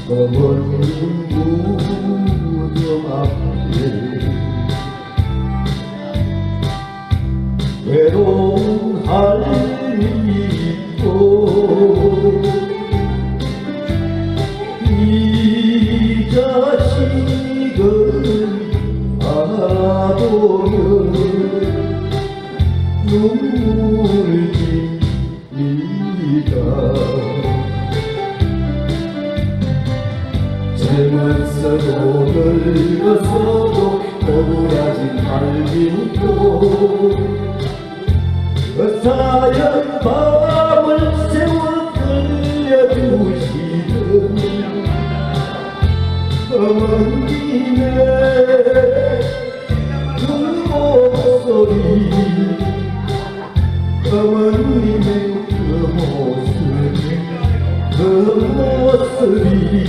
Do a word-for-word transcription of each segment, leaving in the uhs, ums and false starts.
어머님 무덤 앞에 외로운 할미 있고 이 자식을 바라보며 눈물을 흘리다 젊었어도 늙었어도 억울하진 삶이고 어사연 밤을 세워 끌려주시던 어머님의 그 목소리 어머님의 그 모습 그 모습이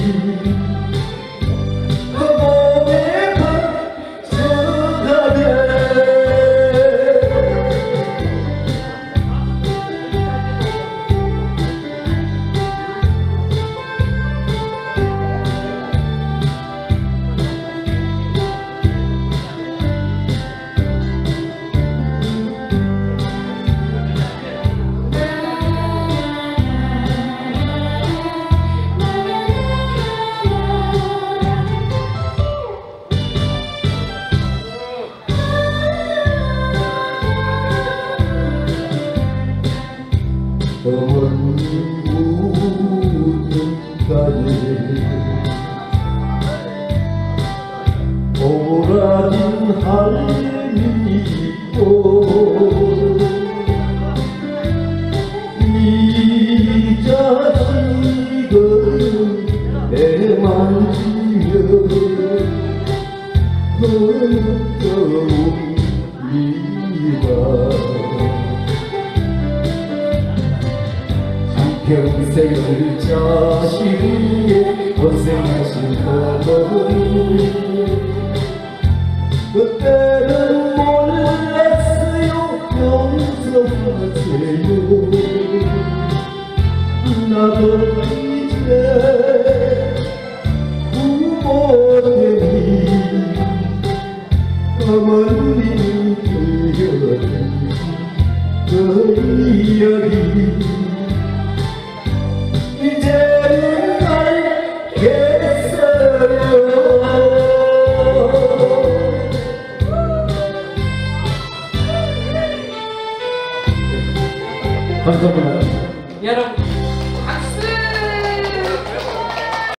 그 몸에 번져가네 어머님 무덤가에 오라진 할미 있고 이 자식은 애만지며 흘러옵니다 평생을 자식 위해 고생하신 어머니 그때는 몰랐어요 용서하세요 나도 이제 부모되니 어머님 기억이 그 이야기 이제는 알겠어요. 감사합니다. 여러분.